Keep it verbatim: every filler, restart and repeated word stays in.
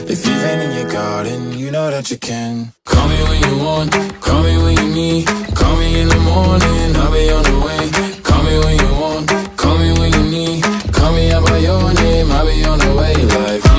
If you've been in your garden, you know that you can. Call me when you want, call me when you need. Call me in the morning, I'll be on the way. Call me when you want, call me when you need. Call me out by your name, I'll be on the way like